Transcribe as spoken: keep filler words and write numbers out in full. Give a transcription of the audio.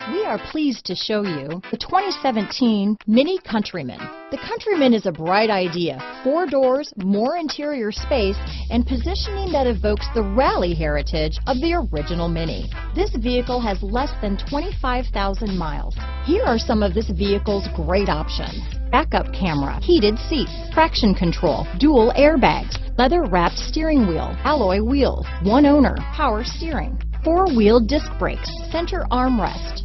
We are pleased to show you the twenty seventeen Mini Countryman. The Countryman is a bright idea. Four doors, more interior space, and positioning that evokes the rally heritage of the original Mini. This vehicle has less than twenty-five thousand miles. Here are some of this vehicle's great options: backup camera, heated seats, traction control, dual airbags, leather-wrapped steering wheel, alloy wheels, one owner, power steering, four-wheel disc brakes, center armrest,